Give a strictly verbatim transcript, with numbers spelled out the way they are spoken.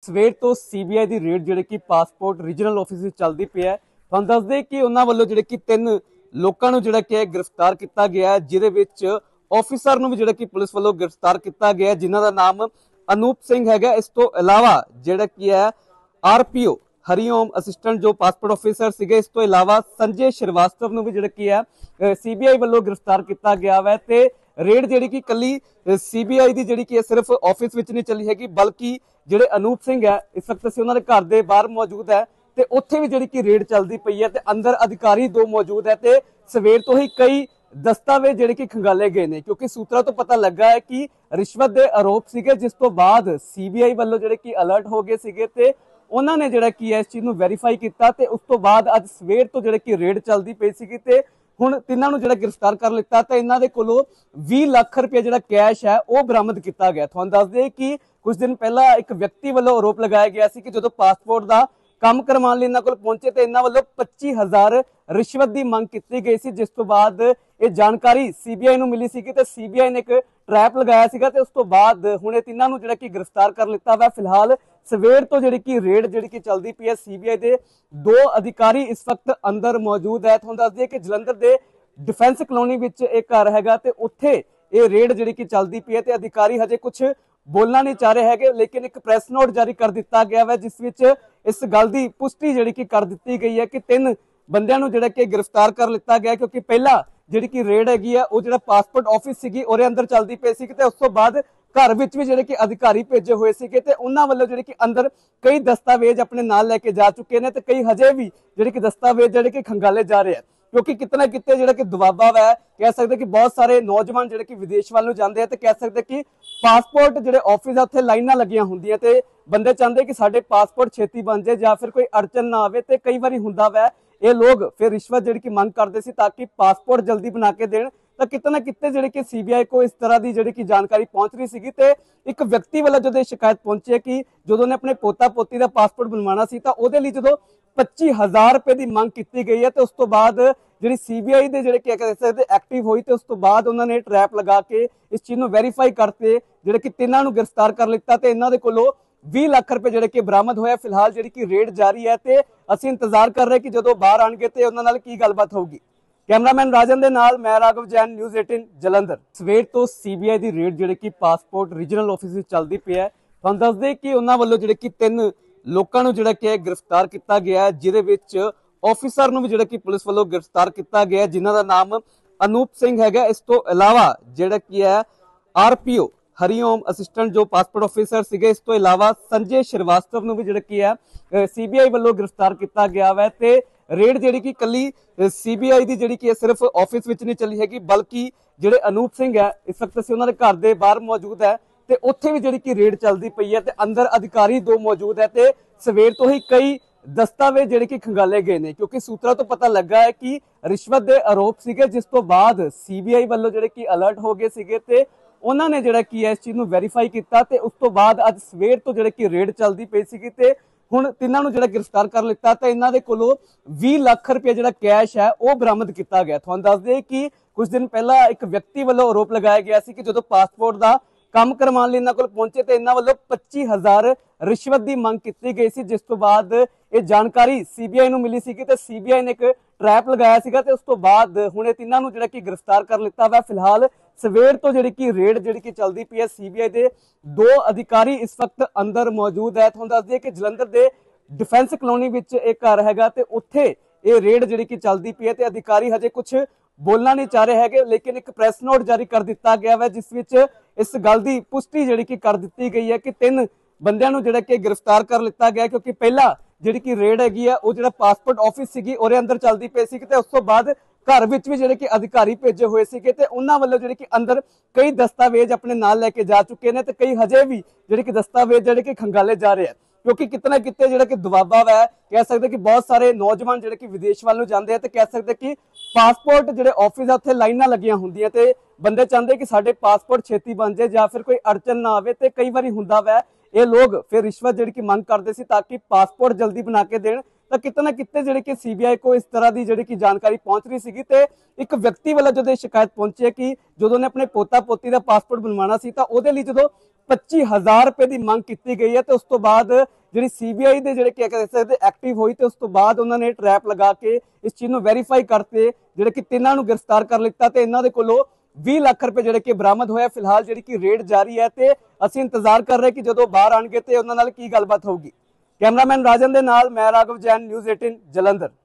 ਸਵੇਰ ਤੋਂ ਸੀਬੀਆਈ ਦੀ ਰੇਡ ਜਿਹੜੇ ਕਿ ਪਾਸਪੋਰਟ ਰੀਜਨਲ ਆਫਿਸ ਵਿੱਚ ਚੱਲਦੀ ਪਈ ਹੈ। ਤੁਹਾਨੂੰ ਦੱਸਦੇ ਕਿ ਉਹਨਾਂ ਵੱਲੋਂ ਜਿਹੜੇ ਕਿ ਤਿੰਨ ਲੋਕਾਂ ਨੂੰ ਜਿਹੜਾ ਕਿ ਗ੍ਰਿਫਤਾਰ ਕੀਤਾ ਗਿਆ ਹੈ, ਜਿਹਦੇ ਵਿੱਚ ਆਫੀਸਰ ਨੂੰ ਵੀ ਜਿਹੜਾ ਕਿ ਪੁਲਿਸ ਵੱਲੋਂ ਗ੍ਰਿਫਤਾਰ ਕੀਤਾ ਗਿਆ, ਜਿਨ੍ਹਾਂ ਦਾ ਨਾਮ ਅਨੂਪ ਸਿੰਘ ਹੈਗਾ। ਇਸ ਤੋਂ ਇਲਾਵਾ ਜਿਹੜਾ ਕੀ ਹੈ ਆਰਪੀਓ ਹਰੀਓਮ ਅਸਿਸਟੈਂਟ ਜੋ ਪਾਸਪੋਰਟ ਆਫੀਸਰ ਸੀਗੇ। ਇਸ ਤੋਂ ਇਲਾਵਾ ਸੰਜੇ ਸ਼੍ਰੀਵਾਸਤਵ ਨੂੰ ਵੀ ਜਿਹੜਾ ਕੀ ਹੈ ਸੀਬੀਆਈ ਵੱਲੋਂ ਗ੍ਰਿਫਤਾਰ ਕੀਤਾ ਗਿਆ ਵਾ। ਤੇ ਰੇਡ ਜਿਹੜੀ ਕਿ ਕੱਲੀ ਸੀਬੀਆਈ ਦੀ ਜਿਹੜੀ ਕਿ ਸਿਰਫ ਆਫਿਸ ਵਿੱਚ ਨਹੀਂ ਚੱਲੀ ਹੈਗੀ, ਬਲਕਿ ਜਿਹੜੇ ਅਨੂਪ ਸਿੰਘ ਹੈ ਇਸ ਵਕਤ ਅਸੀਂ ਉਹਨਾਂ ਦੇ ਘਰ ਦੇ ਬਾਹਰ ਮੌਜੂਦ ਹੈ ਤੇ ਉੱਥੇ ਵੀ ਜਿਹੜੀ ਕਿ ਰੇਡ ਚੱਲਦੀ ਪਈ ਹੈ ਤੇ ਅੰਦਰ ਅਧਿਕਾਰੀ ਦੋ ਮੌਜੂਦ ਹੈ ਤੇ ਸਵੇਰ ਤੋਂ ਹੀ ਕਈ ਦਸਤਾਵੇਜ਼ ਜਿਹੜੇ ਕਿ ਖੰਗਾਲੇ ਗਏ ਨੇ, ਕਿਉਂਕਿ ਸੂਤਰਾਂ ਤੋਂ ਪਤਾ ਲੱਗਾ ਹੈ ਕਿ ਰਿਸ਼ਵਤ ਦੇ ਆਰੋਪ ਸੀਗੇ, ਜਿਸ ਤੋਂ ਬਾਅਦ ਸੀਬੀਆਈ ਵੱਲੋਂ ਜਿਹੜੇ ਕਿ ਅਲਰਟ ਹੋ ਗਏ ਸੀਗੇ ਤੇ ਉਹਨਾਂ ਨੇ ਜਿਹੜਾ ਕੀ ਹੈ ਇਸ ਚੀਜ਼ ਨੂੰ ਵੈਰੀਫਾਈ ਕੀਤਾ ਤੇ ਉਸ ਤੋਂ ਬਾਅਦ ਅੱਜ ਸਵੇਰ ਤੋਂ ਜਿਹੜੇ ਕਿ ਰੇਡ ਚੱਲਦੀ ਪਈ ਸੀਗੀ ਤੇ ਹੁਣ ਤਿੰਨਾਂ ਨੂੰ ਜਿਹੜਾ ਗ੍ਰਿਫਤਾਰ ਕਰ ਲਿੱਤਾ ਤੇ ਇਹਨਾਂ ਦੇ ਕੋਲੋਂ ਵੀਹ ਲੱਖ ਰੁਪਏ ਜਿਹੜਾ ਕੈਸ਼ ਹੈ ਉਹ ਬਰਾਮਦ ਕੀਤਾ ਗਿਆ। ਤੁਹਾਨੂੰ ਦੱਸ ਦਈਏ ਕਿ ਕੁਝ ਦਿਨ ਪਹਿਲਾਂ ਇੱਕ ਵਿਅਕਤੀ ਵੱਲੋਂ ਆਰੋਪ ਲਗਾਇਆ ਗਿਆ ਸੀ ਕਿ ਜਦੋਂ ਪਾਸਪੋਰਟ ਦਾ ਕੰਮ ਕਰਵਾਉਣ ਲਈ ਇਹਨਾਂ ਕੋਲ ਪਹੁੰਚੇ ਤੇ ਇਹਨਾਂ ਵੱਲੋਂ ਪੱਚੀ ਹਜ਼ਾਰ ਰਿਸ਼ਵਤ ਦੀ ਮੰਗ ਕੀਤੀ ਗਈ ਸੀ, ਜਿਸ ਤੋਂ ਬਾਅਦ ਇਹ ਜਾਣਕਾਰੀ ਸੀਬੀਆਈ ਨੂੰ ਮਿਲੀ ਸੀਗੀ ਤੇ ਸੀਬੀਆਈ ਨੇ ਇੱਕ ਟਰੈਪ ਲਗਾਇਆ ਸੀਗਾ ਤੇ ਉਸ ਤੋਂ ਬਾਅਦ ਹੁਣ ਇਹ ਤਿੰਨਾਂ ਨੂੰ ਜਿਹੜਾ ਕਿ ਗ੍ਰਿਫਤਾਰ ਕਰ ਲਿੱਤਾ ਵਾ। ਫਿਲਹਾਲ ਸਵੇਰ ਤੋਂ ਜਿਹੜੀ ਕਿ ਰੇਡ ਜਿਹੜੀ ਕਿ ਚੱਲਦੀ ਪਈ ਹੈ, ਸੀਬੀਆਈ ਦੇ ਦੋ ਅਧਿਕਾਰੀ ਇਸ ਵਕਤ ਅੰਦਰ ਮੌਜੂਦ ਹੈ। ਤੁਹਾਨੂੰ ਦੱਸ ਦਈਏ ਕਿ ਜਲੰਧਰ ਦੇ ਡਿਫੈਂਸ ਕਲੋਨੀ ਵਿੱਚ ਇਹ ਘਰ ਹੈਗਾ ਤੇ ਉੱਥੇ ਇਹ ਰੇਡ ਜਿਹੜੀ ਕਿ ਚੱਲਦੀ ਪਈ ਹੈ ਤੇ ਅਧਿਕਾਰੀ ਹਜੇ ਕੁਝ ਬੋਲਣਾ ਨਹੀਂ ਚਾਹ ਰਹੇ ਹੈਗੇ, ਲੇਕਿਨ ਇੱਕ ਪ੍ਰੈਸ ਨੋਟ ਜਾਰੀ ਕਰ ਦਿੱਤਾ ਗਿਆ ਹੈ ਜਿਸ ਵਿੱਚ ਇਸ ਗੱਲ ਦੀ ਪੁਸ਼ਟੀ ਜਿਹੜੀ ਕਿ ਕਰ ਦਿੱਤੀ ਗਈ ਹੈ ਕਿ ਤਿੰਨ ਬੰਦਿਆਂ ਨੂੰ ਜਿਹੜਾ ਕਿ ਗ੍ਰਿਫਤਾਰ ਕਰ ਲਿੱਤਾ ਗਿਆ, ਕਿਉਂਕਿ ਪਹਿਲਾਂ ਜਿਹੜੀ ਕਿ ਰੇਡ ਹੈਗੀ ਆ ਉਹ ਜਿਹੜਾ ਪਾਸਪੋਰਟ ਆਫਿਸ ਸੀਗੀ ਉਹਦੇ ਅੰਦਰ ਚੱਲਦੀ ਪਈ ਸੀ ਤੇ ਉਸ ਤੋਂ ਬਾਅਦ ਘਰ ਵਿੱਚ ਵੀ ਜਿਹੜੇ ਕਿ ਅਧਿਕਾਰੀ ਭੇਜੇ ਹੋਏ ਸੀਗੇ ਤੇ ਉਹਨਾਂ ਵੱਲੋਂ ਜਿਹੜੇ ਕਿ ਅੰਦਰ ਕਈ ਦਸਤਾਵੇਜ਼ ਆਪਣੇ ਨਾਲ ਲੈ ਕੇ ਜਾ ਚੁੱਕੇ ਨੇ ਤੇ ਕਈ ਹਜੇ ਵੀ ਜਿਹੜੇ ਕਿ ਦਸਤਾਵੇਜ਼ ਜਿਹੜੇ ਕਿ ਖੰਗਾਲੇ ਜਾ ਰਹੇ ਆ, ਕਿਉਂਕਿ ਕਿਤਨਾ ਕਿਤੇ ਜਿਹੜਾ ਕਿ ਦਬਾਅ ਹੈ। ਕਹਿ ਸਕਦੇ ਕਿ ਬਹੁਤ ਸਾਰੇ ਨੌਜਵਾਨ ਜਿਹੜੇ ਕਿ ਵਿਦੇਸ਼ ਵੱਲ ਨੂੰ ਜਾਂਦੇ ਆ ਤੇ ਕਹਿ ਸਕਦੇ ਕਿ ਪਾਸਪੋਰਟ ਜਿਹੜੇ ਆਫਿਸ ਆ ਉੱਥੇ ਲਾਈਨਾਂ ਲੱਗੀਆਂ ਹੁੰਦੀਆਂ ਤੇ ਬੰਦੇ ਚਾਹੁੰਦੇ ਕਿ ਸਾਡੇ ਪਾਸਪੋਰਟ ਛੇਤੀ ਬਣ ਜਾਏ ਜਾਂ ਫਿਰ ਕੋਈ ਅੜਚਨ ਨਾ ਆਵੇ ਤੇ ਕਈ ਵਾਰੀ ਹੁੰਦਾ ਵਾ ਇਹ ਲੋਕ ਫਿਰ ਰਿਸ਼ਵਤ ਜਿਹੜੀ ਕਿ ਮੰਗ ਕਰਦੇ ਸੀ ਤਾਂ ਕਿ ਪਾਸਪੋਰਟ ਜਲਦੀ ਬਣਾ ਕੇ ਦੇਣ। ਤਾਂ ਕਿਤੇ ਨਾ ਕਿਤੇ ਜਿਹੜੇ ਕਿ ਸੀਬੀਆਈ ਕੋ ਇਸ ਤਰ੍ਹਾਂ ਦੀ ਜਿਹੜੀ ਕਿ ਜਾਣਕਾਰੀ ਪਹੁੰਚ ਰਹੀ ਸੀਗੀ ਤੇ ਇੱਕ ਵਿਅਕਤੀ ਵੱਲੋਂ ਜਦੋਂ ਇਹ ਸ਼ਿਕਾਇਤ ਪਹੁੰਚੀ ਕਿ ਜਦੋਂ ਨੇ ਆਪਣੇ ਪੋਤਾ ਪੋਤੀ ਦਾ ਪਾਸਪੋਰਟ ਬਣਵਾਉਣਾ ਸੀ ਤਾਂ ਉਹਦੇ ਲਈ ਜਦੋਂ ਪੱਚੀ ਹਜ਼ਾਰ ਰੁਪਏ ਦੀ ਮੰਗ ਕੀਤੀ ਗਈ ਹੈ ਤੇ ਉਸ ਤੋਂ ਬਾਅਦ ਜਿਹੜੀ ਸੀਬੀਆਈ ਦੇ ਜਿਹੜੇ ਕੀ ਕਹਿ ਸਕਦੇ ਐਕਟਿਵ ਹੋਈ ਤੇ ਉਸ ਤੋਂ ਬਾਅਦ ਉਹਨਾਂ ਨੇ ਟਰੈਪ ਲਗਾ ਕੇ ਇਸ ਚੀਜ਼ ਨੂੰ ਵੈਰੀਫਾਈ ਕਰਤੇ ਜਿਹੜੇ ਕਿ ਤਿੰਨਾਂ ਨੂੰ ਗ੍ਰਿਫਤਾਰ ਕਰ ਲਿੱਤਾ ਤੇ ਇਹਨਾਂ ਦੇ ਕੋਲੋਂ ਵੀਹ ਲੱਖ ਰੁਪਏ ਜਿਹੜੇ ਕਿ ਬਰਾਮਦ ਹੋਇਆ। ਫਿਲਹਾਲ ਜਿਹੜੀ ਕਿ ਰੇਡ ਜਾਰੀ ਹੈ ਤੇ ਅਸੀਂ ਇੰਤਜ਼ਾਰ ਕਰ ਰਹੇ ਕਿ ਜਦੋਂ ਬਾਹਰ ਆਣਗੇ ਤੇ ਉਹਨਾਂ ਨਾਲ ਕੀ ਗੱਲਬਾਤ ਹੋਊਗੀ। ਕੈਮਰਾਮੈਨ ਰਾਜਨ ਦੇ ਨਾਲ ਮੈਂ ਰਾਘਵ ਜੈਨ, ਨਿਊਜ਼ ਅਠਾਰਾਂ ਜਲੰਧਰ। ਸਵੇਰ ਤੋਂ ਸੀਬੀਆਈ ਦੀ ਰੇਡ ਜਿਹੜੇ ਕਿ ਪਾਸਪੋਰਟ ਰੀਜਨਲ ਆਫਿਸ ਵਿੱਚ ਚੱਲਦੀ ਪਈ ਹੈ। ਤੁਹਾਨੂੰ ਦੱਸਦੇ ਕਿ ਉਹਨਾਂ ਵੱਲੋਂ ਜਿਹੜੇ ਕਿ ਤਿੰਨ ਲੋਕਾਂ ਨੂੰ ਜਿਹੜਾ ਕਿ ਗ੍ਰਿਫਤਾਰ ਕੀਤਾ ਗਿਆ, ਜਿਹਦੇ ਵਿੱਚ ਆਫੀਸਰ ਨੂੰ ਵੀ ਜਿਹੜਾ ਕਿ ਪੁਲਿਸ ਵੱਲੋਂ ਗ੍ਰਿਫਤਾਰ ਕੀਤਾ ਗਿਆ, ਜਿਨ੍ਹਾਂ ਦਾ ਨਾਮ ਅਨੂਪ ਸਿੰਘ ਹੈਗਾ। ਇਸ ਤੋਂ ਇਲਾਵਾ ਜਿਹੜਾ ਕੀ ਹੈ ਆਰਪੀਓ ਹਰੀਓਮ ਅਸਿਸਟੈਂਟ ਜੋ ਪਾਸਪੋਰਟ ਆਫੀਸਰ ਸੀਗੇ। ਇਸ ਤੋਂ ਇਲਾਵਾ ਸੰਜੇ ਸ਼੍ਰੀਵਾਸਤਵ ਨੂੰ ਵੀ ਜਿਹੜਾ ਕੀ ਹੈ ਸੀਬੀਆਈ ਵੱਲੋਂ ਗ੍ਰਿਫਤਾਰ ਕੀਤਾ ਗਿਆ ਵਾ। ਤੇ ਰੇਡ ਜਿਹੜੀ ਕਿ ਕੱਲੀ ਸੀਬੀਆਈ ਦੀ ਜਿਹੜੀ ਕਿ ਸਿਰਫ ਆਫਿਸ ਵਿੱਚ ਨਹੀਂ ਚੱਲੀ ਹੈਗੀ, ਬਲਕਿ ਜਿਹੜੇ ਅਨੂਪ ਸਿੰਘ ਹੈ ਇਸ ਵਕਤ ਅਸੀਂ ਉਹਨਾਂ ਦੇ ਘਰ ਦੇ ਬਾਹਰ ਮੌਜੂਦ ਹੈ ਤੇ ਉੱਥੇ ਵੀ ਜਿਹੜੀ ਕਿ ਰੇਡ ਚੱਲਦੀ ਪਈ ਹੈ ਤੇ ਅੰਦਰ ਅਧਿਕਾਰੀ ਦੋ ਮੌਜੂਦ ਹੈ ਤੇ ਸਵੇਰ ਤੋਂ ਹੀ ਕਈ ਦਸਤਾਵੇਜ਼ ਜਿਹੜੇ ਕਿ ਖੰਗਾਲੇ ਗਏ ਨੇ, ਕਿਉਂਕਿ ਸੂਤਰਾਂ ਤੋਂ ਪਤਾ ਲੱਗਾ ਹੈ ਕਿ ਰਿਸ਼ਵਤ ਦੇ ਆਰੋਪ ਸੀਗੇ, ਜਿਸ ਤੋਂ ਬਾਅਦ ਸੀਬੀਆਈ ਵੱਲੋਂ ਜਿਹੜੇ ਕਿ ਅਲਰਟ ਹੋ ਗਏ ਸੀਗੇ ਤੇ ਉਹਨਾਂ ਨੇ ਜਿਹੜਾ ਕੀ ਹੈ ਇਸ ਚੀਜ਼ ਨੂੰ ਵੈਰੀਫਾਈ ਕੀਤਾ ਤੇ ਉਸ ਤੋਂ ਬਾਅਦ ਅੱਜ ਸਵੇਰ ਤੋਂ ਜਿਹੜੇ ਕਿ ਰੇਡ ਚੱਲਦੀ ਪਈ ਸੀਗੀ ਤੇ ਹੁਣ ਤਿੰਨਾਂ ਨੂੰ ਜਿਹੜਾ ਗ੍ਰਿਫਤਾਰ ਕਰ ਲਿੱਤਾ ਤੇ ਇਹਨਾਂ ਦੇ ਕੋਲੋਂ ਵੀਹ ਲੱਖ ਰੁਪਏ ਜਿਹੜਾ ਕੈਸ਼ ਹੈ ਉਹ ਬਰਾਮਦ ਕੀਤਾ ਗਿਆ। ਤੁਹਾਨੂੰ ਦੱਸ ਦਈਏ ਕਿ ਕੁਝ ਦਿਨ ਪਹਿਲਾਂ ਇੱਕ ਵਿਅਕਤੀ ਵੱਲੋਂ ਆਰੋਪ ਲਗਾਇਆ ਗਿਆ ਸੀ ਕਿ ਜਦੋਂ ਪਾਸਪੋਰਟ ਦਾ ਕੰਮ ਕਰਵਾਉਣ ਲਈ ਇਹਨਾਂ ਕੋਲ ਪਹੁੰਚੇ ਤੇ ਇਹਨਾਂ ਵੱਲੋਂ ਪੱਚੀ ਹਜ਼ਾਰ ਰਿਸ਼ਵਤ ਦੀ ਮੰਗ ਕੀਤੀ ਗਈ ਸੀ, ਜਿਸ ਤੋਂ ਬਾਅਦ ਇਹ ਜਾਣਕਾਰੀ ਸੀਬੀਆਈ ਨੂੰ ਮਿਲੀ ਸੀਗੀ ਤੇ ਸੀਬੀਆਈ ਨੇ ਇੱਕ ਟਰੈਪ ਲਗਾਇਆ ਸੀਗਾ ਤੇ ਉਸ ਤੋਂ ਬਾਅਦ ਹੁਣ ਇਹ ਤਿੰਨਾਂ ਨੂੰ ਜਿਹੜਾ ਕਿ ਗ੍ਰਿਫਤਾਰ ਕਰ ਲਿੱਤਾ ਵਾ। ਫਿਲਹਾਲ ਸਵੇਰ ਤੋਂ ਜਿਹੜੀ ਕਿ ਰੇਡ ਜਿਹੜੀ ਕਿ ਚੱਲਦੀ ਪਈ ਹੈ, ਸੀਬੀਆਈ ਦੇ ਦੋ ਅਧਿਕਾਰੀ ਇਸ ਵਕਤ ਅੰਦਰ ਮੌਜੂਦ ਹੈ। ਤੁਹਾਨੂੰ ਦੱਸ ਦਈਏ ਕਿ ਜਲੰਧਰ ਦੇ ਡਿਫੈਂਸ ਕਲੋਨੀ ਵਿੱਚ ਇਹ ਘਰ ਹੈਗਾ ਤੇ ਉੱਥੇ ਇਹ ਰੇਡ ਜਿਹੜੀ ਕਿ ਚੱਲਦੀ ਪਈ ਹੈ ਤੇ ਅਧਿਕਾਰੀ ਹਜੇ ਕੁਝ ਬੋਲਣਾ ਨਹੀਂ ਚਾਹ ਰਹੇ ਹੈਗੇ, ਲੇਕਿਨ ਇੱਕ ਪ੍ਰੈਸ ਨੋਟ ਜਾਰੀ ਕਰ ਦਿੱਤਾ ਗਿਆ ਹੈ ਜਿਸ ਵਿੱਚ ਇਸ ਗੱਲ ਦੀ ਪੁਸ਼ਟੀ ਜਿਹੜੀ ਕਿ ਕਰ ਦਿੱਤੀ ਗਈ ਹੈ ਕਿ ਤਿੰਨ ਬੰਦਿਆਂ ਨੂੰ ਜਿਹੜਾ ਕਿ ਗ੍ਰਿਫਤਾਰ ਕਰ ਲਿੱਤਾ ਗਿਆ, ਕਿਉਂਕਿ ਪਹਿਲਾਂ ਜਿਹੜੀ ਕਿ ਰੇਡ ਹੈਗੀ ਆ ਉਹ ਜਿਹੜਾ ਪਾਸਪੋਰਟ ਆਫਿਸ ਸੀਗੀ ਉਹਦੇ ਅੰਦਰ ਚੱਲਦੀ ਪਈ ਸੀ ਤੇ ਉਸ ਤੋਂ ਬਾਅਦ ਘਰ ਵਿੱਚ ਵੀ ਜਿਹੜੇ ਕਿ ਅਧਿਕਾਰੀ ਭੇਜੇ ਹੋਏ ਸੀਗੇ ਤੇ ਉਹਨਾਂ ਵੱਲੋਂ ਜਿਹੜੇ ਕਿ ਅੰਦਰ ਕਈ ਦਸਤਾਵੇਜ਼ ਆਪਣੇ ਨਾਲ ਲੈ ਕੇ ਜਾ ਚੁੱਕੇ ਨੇ ਤੇ ਕਈ ਹਜੇ ਵੀ ਜਿਹੜੇ ਕਿ ਦਸਤਾਵੇਜ਼ ਜਿਹੜੇ ਕਿ ਖੰਗਾਲੇ ਜਾ ਰਹੇ ਆ, ਕਿਉਂਕਿ ਕਿਤਨਾ ਕਿਤੇ ਜਿਹੜਾ ਕਿ ਦਬਾਅ ਹੈ। ਕਹਿ ਸਕਦੇ ਕਿ ਬਹੁਤ ਸਾਰੇ ਨੌਜਵਾਨ ਜਿਹੜੇ ਕਿ ਵਿਦੇਸ਼ ਵੱਲ ਨੂੰ ਜਾਂਦੇ ਆ ਤੇ ਕਹਿ ਸਕਦੇ ਕਿ ਪਾਸਪੋਰਟ ਜਿਹੜੇ ਆਫਿਸ ਆ ਉੱਥੇ ਲਾਈਨਾਂ ਲੱਗੀਆਂ ਹੁੰਦੀਆਂ ਤੇ ਬੰਦੇ ਚਾਹੁੰਦੇ ਕਿ ਸਾਡੇ ਪਾਸਪੋਰਟ ਛੇਤੀ ਬਣ ਜਾਏ ਜਾਂ ਫਿਰ ਕੋਈ ਅੜਚਨ ਨਾ ਆਵੇ ਤੇ ਕਈ ਵਾਰੀ ਹੁੰਦਾ ਵਾ ਇਹ ਲੋਕ ਫਿਰ ਰਿਸ਼ਵਤ ਜਿਹੜੀ ਕਿ ਮੰਗ ਕਰਦੇ ਸੀ ਤਾਂ ਕਿ ਪਾਸਪੋਰਟ ਜਲਦੀ ਬਣਾ ਕੇ ਦੇਣ। ਤਾਂ ਕਿਤੇ ਨਾ ਕਿਤੇ ਜਿਹੜੇ ਕਿ ਸੀਬੀਆਈ ਕੋ ਇਸ ਤਰ੍ਹਾਂ ਦੀ ਜਿਹੜੀ ਕਿ ਜਾਣਕਾਰੀ ਪਹੁੰਚ ਰਹੀ ਸੀਗੀ ਤੇ ਇੱਕ ਵਿਅਕਤੀ ਵੱਲੋਂ ਜਦੋਂ ਇਹ ਸ਼ਿਕਾਇਤ ਪਹੁੰਚੀ ਕਿ ਜਦੋਂ ਨੇ ਆਪਣੇ ਪੋਤਾ ਪੋਤੀ ਦਾ ਪਾਸਪੋਰਟ ਬਣਵਾਉਣਾ ਸੀ ਤਾਂ ਉਹਦੇ ਲਈ ਜਦੋਂ ਪੱਚੀ ਹਜ਼ਾਰ ਰੁਪਏ ਦੀ ਮੰਗ ਕੀਤੀ ਗਈ ਹੈ ਤੇ ਉਸ ਤੋਂ ਬਾਅਦ ਜਿਹੜੀ ਸੀਬੀਆਈ ਦੇ ਜਿਹੜੇ ਕੀ ਕਹਿ ਸਕਦੇ ਐਕਟਿਵ ਹੋਈ ਤੇ ਉਸ ਤੋਂ ਬਾਅਦ ਉਹਨਾਂ ਨੇ ਟਰੈਪ ਲਗਾ ਕੇ ਇਸ ਚੀਜ਼ ਨੂੰ ਵੈਰੀਫਾਈ ਕਰਤੇ ਜਿਹੜੇ ਕਿ ਤਿੰਨਾਂ ਨੂੰ ਗ੍ਰਿਫਤਾਰ ਕਰ ਲਿੱਤਾ ਤੇ ਇਹਨਾਂ ਦੇ ਕੋਲੋਂ ਵੀਹ ਲੱਖ ਰੁਪਏ ਜਿਹੜੇ ਕਿ ਬਰਾਮਦ ਹੋਇਆ। ਫਿਲਹਾਲ ਜਿਹੜੀ ਕਿ ਰੇਡ ਜਾਰੀ ਹੈ ਤੇ ਅਸੀਂ ਇੰਤਜ਼ਾਰ ਕਰ ਰਹੇ ਕਿ ਜਦੋਂ ਬਾਹਰ ਆਣਗੇ ਤੇ ਉਹਨਾਂ ਨਾਲ ਕੀ ਗੱਲਬਾਤ ਹੋਊਗੀ। ਕੈਮਰਾਮੈਨ ਰਾਜਨ ਦੇ ਨਾਲ ਮੈਂ ਰਾਘਵ ਜੈਨ, ਨਿਊਜ਼ ਅਠਾਰਾਂ ਜਲੰਧਰ।